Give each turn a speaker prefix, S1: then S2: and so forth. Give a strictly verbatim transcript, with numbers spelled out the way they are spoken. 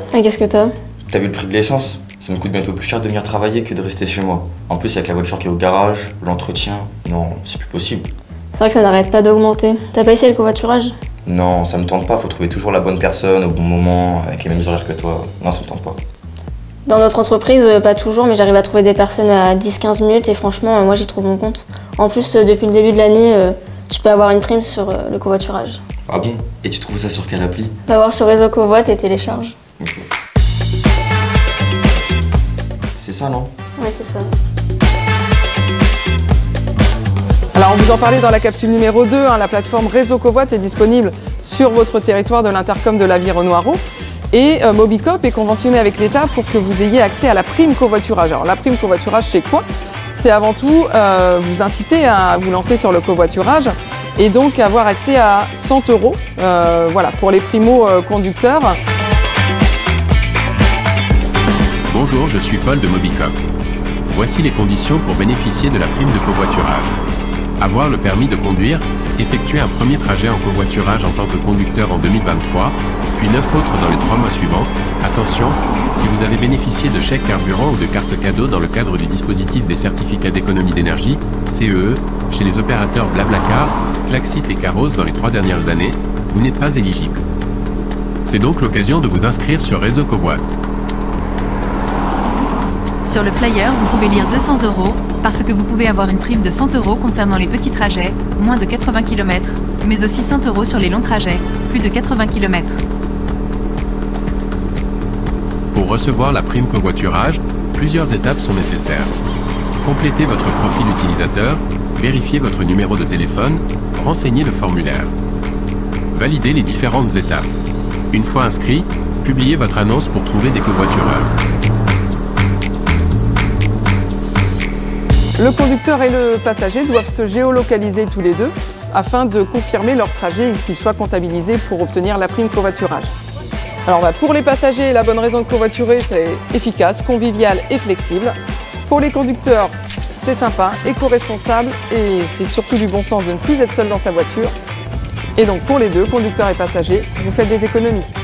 S1: Ah, qu'est-ce que t'as?
S2: T'as vu le prix de l'essence? Ça me coûte bientôt plus cher de venir travailler que de rester chez moi. En plus, avec la voiture qui est au garage, l'entretien, non, c'est plus possible.
S1: C'est vrai que ça n'arrête pas d'augmenter. T'as pas essayé le covoiturage?
S2: Non, ça me tente pas, faut trouver toujours la bonne personne au bon moment, avec les mêmes horaires que toi. Non, ça me tente pas.
S1: Dans notre entreprise, pas toujours, mais j'arrive à trouver des personnes à dix à quinze minutes et franchement, moi j'y trouve mon compte. En plus, depuis le début de l'année, tu peux avoir une prime sur le covoiturage.
S2: Ah bon? Et tu trouves ça sur quelle appli?
S1: Va voir sur Réseau Covoit et télécharge.
S2: Okay. C'est ça, non?
S1: Oui, c'est ça.
S3: Alors, on vous en parlait dans la capsule numéro deux, hein, la plateforme Réseau Covoit est disponible sur votre territoire de l'intercom de l'Aviron-Noireau. Et euh, Mobicop est conventionné avec l'État pour que vous ayez accès à la prime covoiturage. Alors la prime covoiturage, c'est quoi? C'est avant tout euh, vous inciter à vous lancer sur le covoiturage et donc avoir accès à cent euros euh, voilà, pour les primo-conducteurs.
S4: Bonjour, je suis Paul de Mobicop. Voici les conditions pour bénéficier de la prime de covoiturage. Avoir le permis de conduire, effectuer un premier trajet en covoiturage en tant que conducteur en deux mille vingt-trois, puis neuf autres dans les trois mois suivants. Attention, si vous avez bénéficié de chèques carburant ou de cartes cadeaux dans le cadre du dispositif des certificats d'économie d'énergie, C E E, chez les opérateurs Blablacar, Klaxit et Caros dans les trois dernières années, vous n'êtes pas éligible. C'est donc l'occasion de vous inscrire sur Réseau Covoit.
S5: Sur le flyer, vous pouvez lire deux cents euros, parce que vous pouvez avoir une prime de cent euros concernant les petits trajets, moins de quatre-vingts kilomètres, mais aussi cent euros sur les longs trajets, plus de quatre-vingts kilomètres.
S4: Pour recevoir la prime covoiturage, plusieurs étapes sont nécessaires. Complétez votre profil utilisateur, vérifiez votre numéro de téléphone, renseignez le formulaire. Validez les différentes étapes. Une fois inscrit, publiez votre annonce pour trouver des covoitureurs.
S3: Le conducteur et le passager doivent se géolocaliser tous les deux afin de confirmer leur trajet et qu'ils soient comptabilisés pour obtenir la prime covoiturage. Alors bah, pour les passagers, la bonne raison de covoiturer, c'est efficace, convivial et flexible. Pour les conducteurs, c'est sympa, éco-responsable et c'est surtout du bon sens de ne plus être seul dans sa voiture. Et donc pour les deux, conducteurs et passagers, vous faites des économies.